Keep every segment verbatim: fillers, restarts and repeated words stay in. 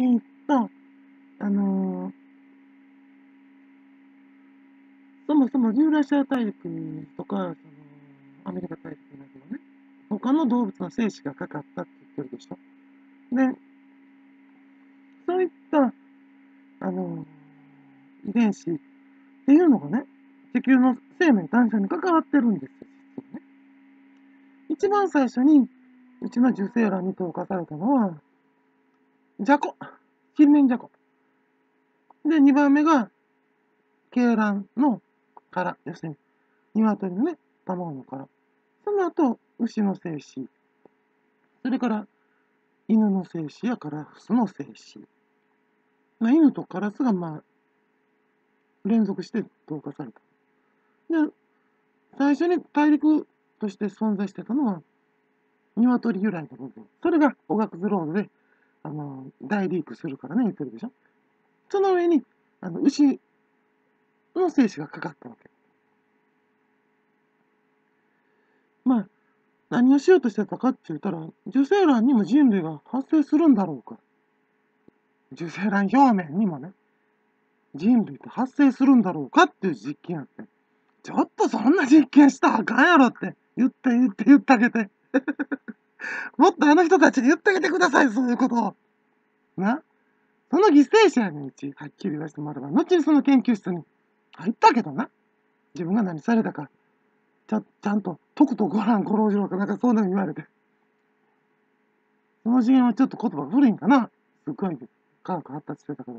えっと、あのーそもそもユーラシア大陸とか、そのアメリカ大陸などはね、他の動物の精子がかかったって言ってるでしょ。で、そういった、あのー遺伝子っていうのがね、地球の生命誕生に関わってるんですよ、実はね。一番最初に、うちの受精卵に投下されたのは、ジャコ、ちりめんじゃこ。で、にばんめが、鶏卵の殻、要するに、鶏のね、卵の殻。その後、牛の精子。それから、犬の精子やカラスの精子。まあ、犬とカラスが、まあ、連続して投下された。で、最初に大陸として存在してたのは、鶏由来の部分。それが、オガクズロードで、あの、大リークするからね、言ってるでしょ。その上に、あの、牛の精子がかかったわけ。まあ、何をしようとしてたかって言ったら、受精卵にも人類が発生するんだろうか。受精卵表面にもね、人類って発生するんだろうかっていう実験やって。ちょっとそんな実験したらあかんやろって言って言って言ってあげて。もっとあの人たちに言ってあげてください、そういうことを。な。その犠牲者やねん、うち、はっきり言わせてもらえば。後にその研究室に入ったけどな。自分が何されたか、ちゃちゃんと、とくとご覧ごろうじろうかなんかそんなの言われて。その次元はちょっと言葉古いんかな。すっごい科学発達してたから。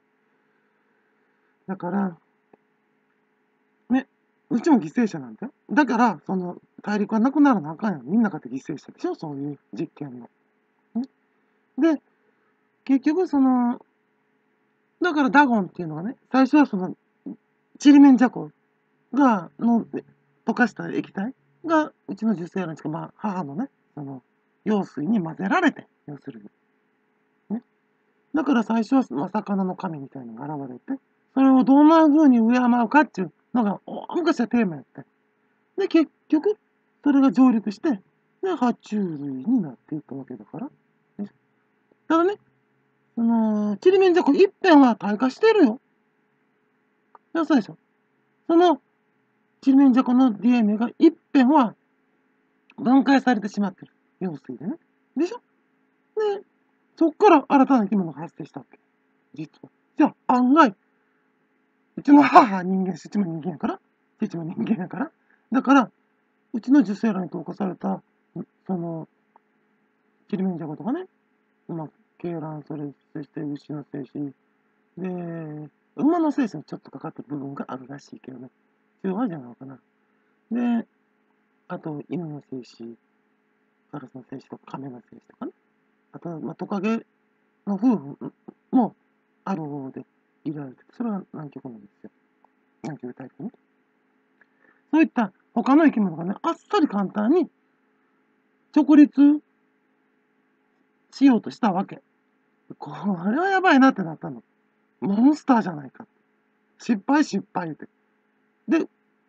だから、ね、うちも犠牲者なんだよ。だから、その、大陸はなくならなあかんやん。みんなかって犠牲者でしょ、そういう実験の。ね、で、結局その、だからダゴンっていうのがね、最初はその、ちりめんじゃこが、の、溶かした液体が、うちの受精卵ですか、まあ、母のね、その、羊水に混ぜられて、要するに。ね。だから最初は、まあ、魚の神みたいなのが現れて、それをどんな風に敬うかっていうのが、大昔はテーマやって。で、結局、それが上陸して、で、爬虫類になっていったわけだから。ただね、その、ちりめんじゃこ一辺は退化してるよ。そうでしょ。その、ちりめんじゃこの ディーエヌエー が一辺は分解されてしまってる。羊水でね。でしょ。で、そっから新たな生き物が発生したわけ。実は。じゃあ、案外、うちの母は人間、父も人間やから、父も人間やから。だから、うちの受精卵に投下された、その、ちりめんじゃことかね、まあ、鶏卵、それ、そして牛の精子、で、馬の精子にちょっとかかってる部分があるらしいけどね。中和じゃないのかな。で、あと、犬の精子、カラスの精子とか、亀の精子とかね。あと、まあ、トカゲの夫婦もある方でいられて、それは南極なんですよ。南極大陸ね。そういった他の生き物がね、あっさり簡単に直立しようとしたわけ。これはやばいなってなったの。モンスターじゃないか。失敗失敗って。で、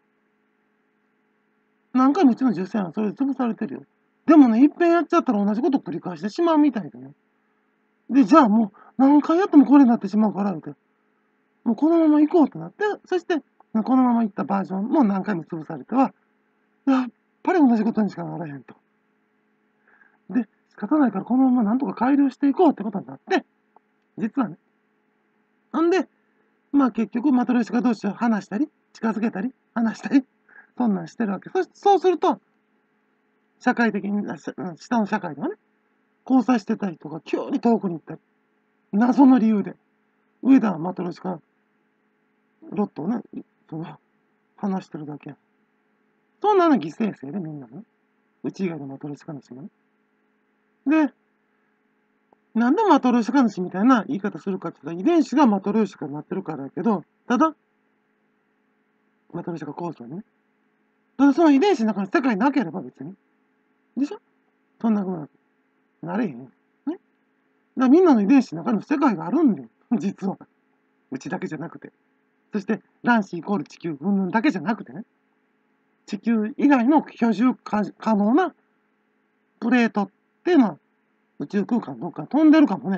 何回もうちの受精卵それで潰されてるよ。でもね、いっぺんやっちゃったら同じこと繰り返してしまうみたいでね。で、じゃあもう何回やってもこれになってしまうからって、もうこのまま行こうってなって、そしてこのまま行ったバージョンも何回も潰されては、やっぱり同じことにしかならへんと。で、仕方ないからこのままなんとか改良していこうってことになって、実はね。なんで、まあ結局マトリョーシカ同士を離したり、近づけたり、離したり、そんなんしてるわけ。そそうすると、社会的に、下の社会ではね、交際してたりとか、急に遠くに行ったり、謎の理由で、上田マトロシカロットをね、その、話してるだけ。そんなの犠牲生でみんなね。うち以外のマトロシカ主もね。で、なんでマトロシカ主みたいな言い方するかって言ったら、遺伝子がマトロシカになってるからやけど、ただ、マトロシカ構造にね。ただその遺伝子の中に世界なければ別に。でしょ。そんな風な、なれへん。ね。だからみんなの遺伝子の中にも世界があるんだよ。実は。うちだけじゃなくて。そして、卵子イコール地球、うんぬんだけじゃなくてね。地球以外の居住可能なプレートっていうのは宇宙空間どっか飛んでるかもね。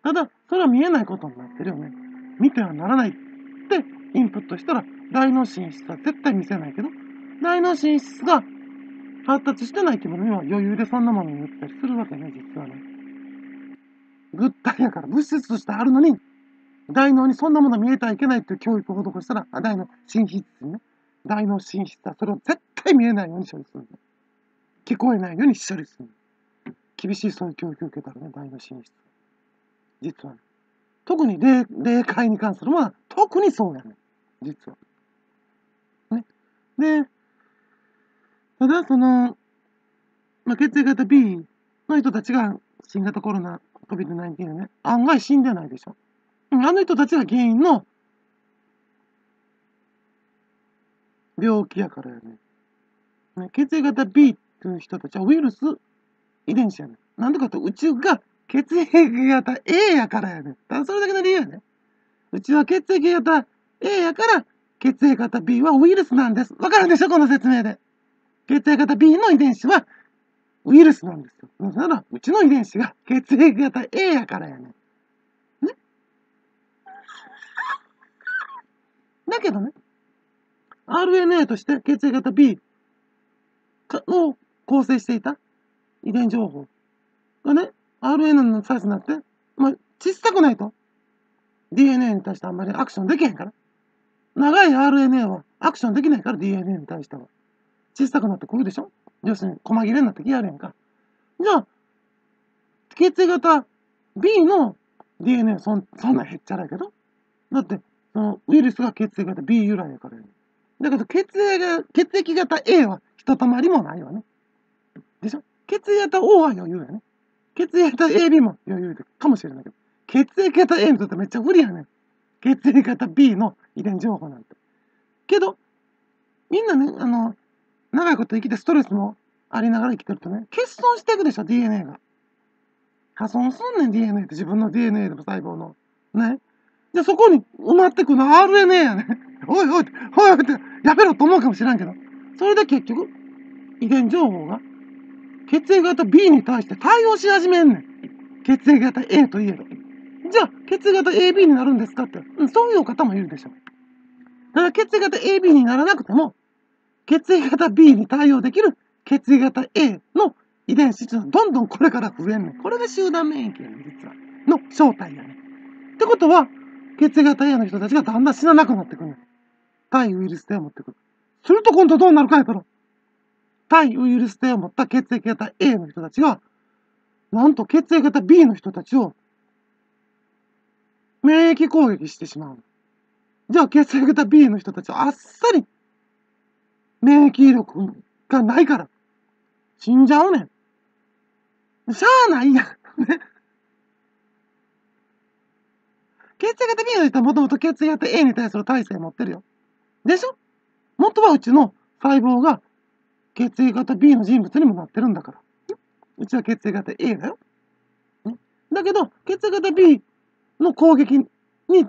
ただ、それは見えないことになってるよね。見てはならないってインプットしたら、大脳進出は絶対見せないけど、大脳進出が発達してない生き物には余裕でそんなものに言ったりするわけね、実はね。物体やから物質としてあるのに、大脳にそんなもの見えてはいけないっていう教育を施したら、あ大脳進出にね、大脳進出はそれを絶対見えないように処理するんだ。聞こえないように処理する。厳しいそういう教育を受けたらね、大脳進出。実はね。特に霊、霊界に関するものは特にそうやね。実は。ね。で、ただその、まあ、血液型 B の人たちが新型コロナ コビッドナインティーン でね、案外死んでないでしょ。あの人たちが原因の病気やからやね。ね、血液型 B っていう人たちはウイルス遺伝子やね。なんでかって宇宙が血液型 A やからやね。ただそれだけの理由やね。うちは血液型 A やから血液型 B はウイルスなんです。わかるでしょこの説明で。血液型 B の遺伝子はウイルスなんですよ。なぜならうちの遺伝子が血液型 A やからやね。ね。だけどね、アールエヌエー として血液型 B を構成していた遺伝情報がね、アールエヌエー のサイズになって、まあ、小さくないと ディーエヌエー に対してあんまりアクションできへんから。長い アールエヌエー はアクションできないから ディーエヌエー に対しては。小さくなってくるでしょ。要するに細切れになってきやるやんか。じゃあ、血液型 B の ディーエヌエー そんそんなへっちゃらやけど。だって、そのウイルスが血液型 B 由来やからやね。だけど血液が、血液型 A はひとたまりもないわね。でしょ。血液型 O は余裕やね。血液型 エービー も余裕かもしれないけど、血液型 A にとってめっちゃ不利やねん。血液型 B の遺伝情報なんて。けど、みんなね、あの、長いこと生きてストレスもありながら生きてるとね、欠損していくでしょ、ディーエヌエー が。破損すんねん、ディーエヌエー って自分の ディーエヌエー でも細胞の。ね。じゃあそこに埋まってくの アールエヌエー やね。おいおい、おいおいって、やめろと思うかもしれんけど、それで結局、遺伝情報が血液型 B に対して対応し始めんねん。血液型 A といえど。じゃあ、血液型 エービー になるんですかって、うん、そういう方もいるでしょ。ただ血液型 エービー にならなくても、血液型 B に対応できる血液型 A の遺伝子っていうのはどんどんこれから増えんねん。これが集団免疫やねん、実は。の正体やねん。ってことは、血液型 A の人たちがだんだん死ななくなってくるねん。対ウイルス体を持ってくる。すると今度どうなるかやから、対ウイルス体を持った血液型 A の人たちが、なんと血液型 B の人たちを免疫攻撃してしまう。じゃあ血液型 B の人たちはあっさり免疫力がないから死んじゃうねん。しゃあないやん。ね。血液型 B の人はもともと血液型 A に対する耐性持ってるよ。でしょ。元はうちの細胞が血液型 B の人物にもなってるんだから。うちは血液型 A だよ。だけど、血液型 B の攻撃に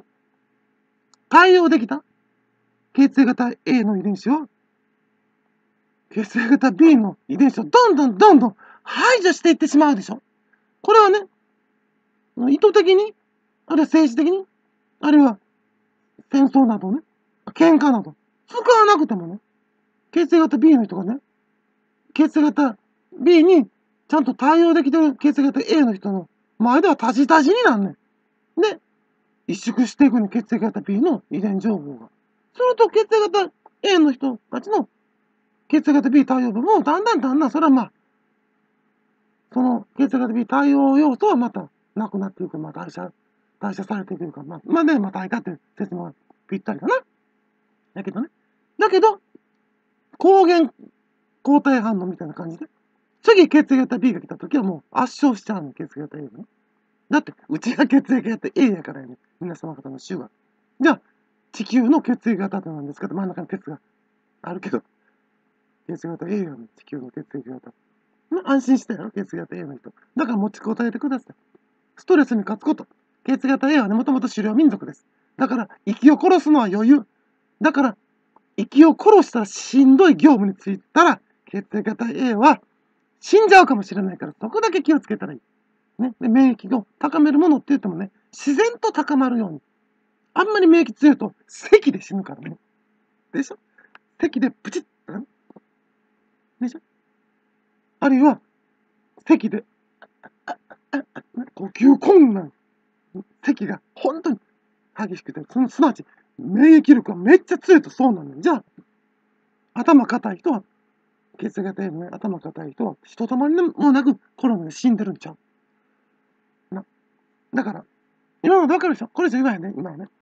対応できた血液型 A の遺伝子を、血液型 B の遺伝子をどんどんどんどん排除していってしまうでしょ。これはね、意図的に、あるいは政治的に、あるいは戦争などね、喧嘩など、使わなくてもね、血液型 B の人がね、血液型 B にちゃんと対応できてる血液型 A の人の前ではタジタジになんねん。で、萎縮していくね、血液型 B の遺伝情報が。すると血液型 A の人たちの血液型 B 対応部もだんだんだんだんそれはまあ、その血液型 B 対応要素はまたなくなっていく、まあ代謝、代謝されていくか、まあ、まあね、またいたっていう説明はぴったりかな。だけどね。だけど、抗原抗体反応みたいな感じで、次血液型 B が来た時はもう圧勝しちゃうの、血液型 A がね。だって、うちが血液型 A やからやね。皆様方の種が。じゃあ、地球の血液型って何ですかって真ん中に鉄があるけど、血液型 A やね。地球の血液型。安心したやろ、血液型 A の人。だから持ちこたえてください。ストレスに勝つこと。血液型 A はね、もともと狩猟民族です。だから、息を殺すのは余裕。だから、息を殺したらしんどい業務に就いたら、血液型 A は死んじゃうかもしれないから、そこだけ気をつけたらいい。 ね、で免疫を高めるものって言ってもね、自然と高まるように。あんまり免疫強いと、咳で死ぬからね。でしょ？咳でプチッとかね。でしょ？あるいは、咳で、呼吸困難。咳が本当に激しくて、そのすなわち、免疫力がめっちゃ強いとそうなのよ。じゃあ、頭固い人は、血液型でね、頭固い人は、ひとたまりもなくコロナで死んでるんちゃう。な。だから、今までわかるでしょ？これ以上言わへんね、今はね。